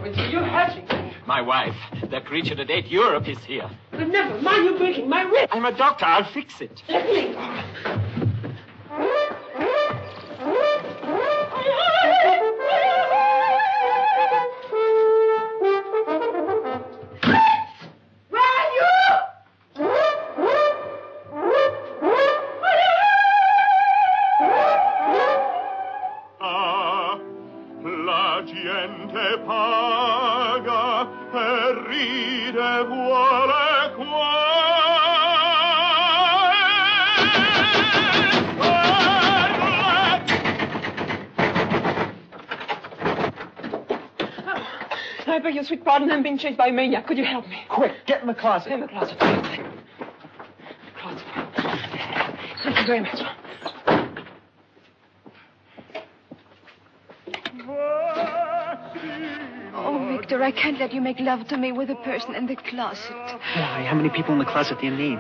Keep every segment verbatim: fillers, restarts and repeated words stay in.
it's you hurting me. My wife, the creature that ate Europe, is here. But never mind, you're breaking my wrist. I'm a doctor. I'll fix it. Let me. Gente paga e ride vuole qua. I beg your sweet pardon. I'm being chased by a maniac. Could you help me? Quick, get in the closet. In the closet. Closet. Thank you very much. Oh, Victor, I can't let you make love to me with a person in the closet. Why? How many people in the closet do you need?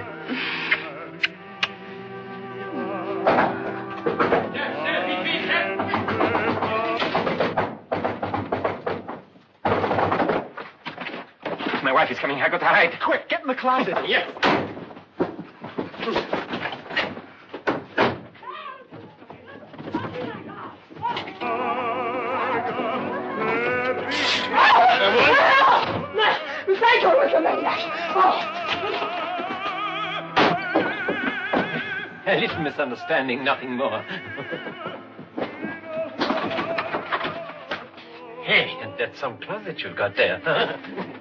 My wife is coming. I got to hide. Quick, get in the closet. Yes. A little misunderstanding, nothing more. Hey, and that's some closet you've got there.